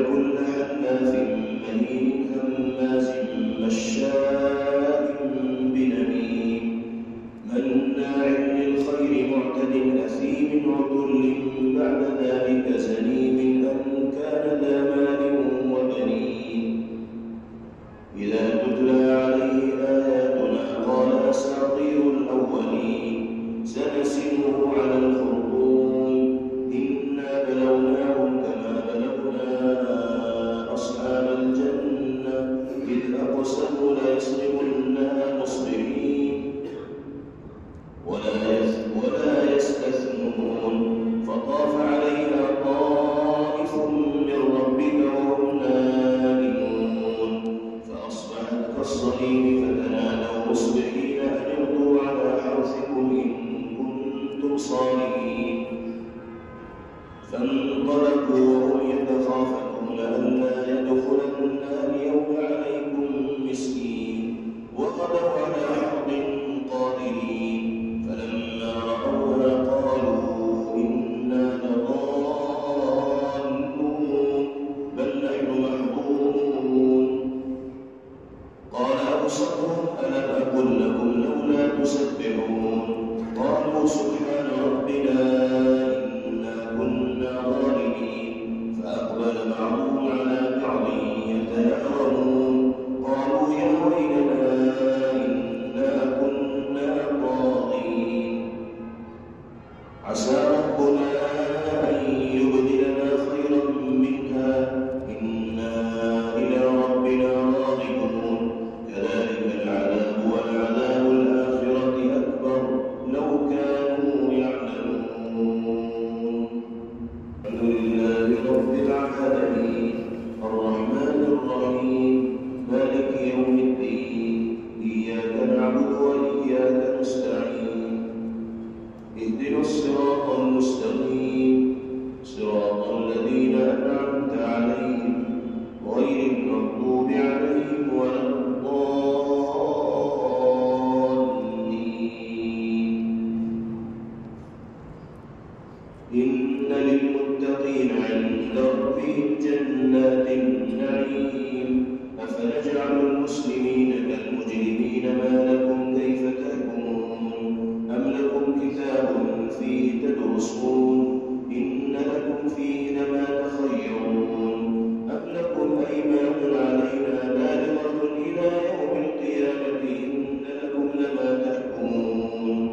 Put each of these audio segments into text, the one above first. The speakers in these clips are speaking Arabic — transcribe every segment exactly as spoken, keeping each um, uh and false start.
كل حلاف مهين هماز مشاء بنميم مناع للخير معتد أثيم عتل بعد ذلك زنيم أن كان ذا مال وبنين إذا تتلى عليه آياتنا قال أساطير الأولين سنسمه على الخرطوم إنا بلوناهم كما بلونا أصحاب الجنة إذ أقسموا ليصرمنها مصبرين ولا ولا يستثنون فطاف عليها طائف من ربك وهم نائمون فأصبحت كالصريم فتنادوا مصبحين أن اغدوا على حرثكم إن كنتم صارمين فانطلقوا وهم يتخافتون ألا يدخلنها اليوم عليكم مسكين وغدوا على حرد قادرين فلما رأوها قالوا إنا لضالون بل نحن محرومون قال أبصرهم ألم أقل لكم لولا تسبحون قالوا سبحان ربنا إنا كنا ظالمين فأقبل بعضهم على بعض يتلاومون قالوا يا ويلنا إنا كنا طاغين عسى ربنا أن يبدلنا خيرا منها إنا إلى ربنا راغبون كذلك العذاب والعذاب الآخرة أكبر لو كانوا يعلمون الحمد لله رب العالمين الرحمن الرحيم مالك يوم الدين إياك نعبد وإياك نستعين اهدنا الصراط المستقيم صراط الذين أنعمت عليهم غير المغضوب عليهم ولا الضالين إن للمتقين عند ربهم جنات النعيم أفنجعل المسلمين كالمجرمين ما لكم كيف تحكمون أم لكم كتاب فيه تدرسون إن لكم فيه لما تخيرون أم لكم أيمان علينا بالغة إلى يوم القيامة إن لكم لما تحكمون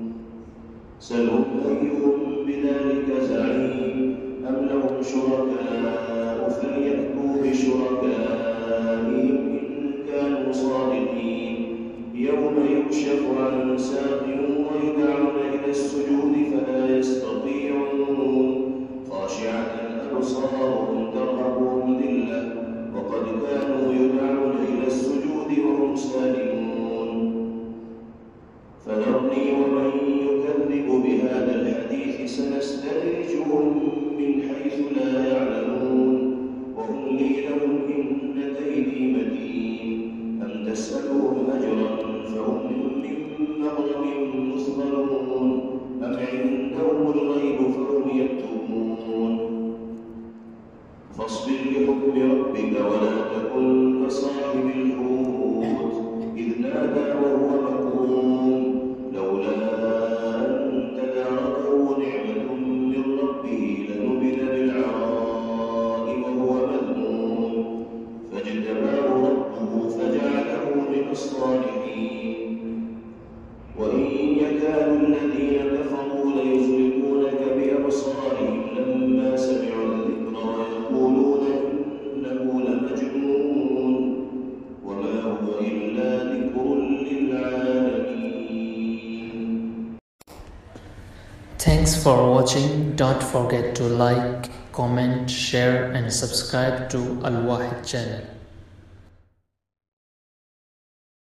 سلهم أيهم بذلك زعيم أم لهم شركاء فليأتوا بشركائهم إن كانوا صادقين يوم يكشف عن ساق ويدعون إلى السجود فلا يستطيعون خاشعة أبصارهم ترهقهم ذلة وقد كانوا يدعون إلى السجود وهم سالمون فذرني ومن يكذب بهذا الحديث سنستدرجهم من حيث لا يعلمون وأملي لهم إن كيدي متين أم تسألهم أجرا فهم من مغرم مثقلون أم عندهم الغيب فهم يكتبون فاصبر لحكم ربك ولا تكن كصاحب الحوت إذ نادى وهو مكروم لولا أن تداركه نعمة من ربه لنبذ بالعراء وهو مذموم فاجتباه ربه فجعله من الصالحين وإن يكاد الذين كفروا ليزلقونك بأبصارهم لما سمعوا الذكر ويقولون إنه لمجنون وما هو إلا ذكر للعالمين. Thanks for watching. Don't forget to like, comment, share and subscribe to Al Wahid channel.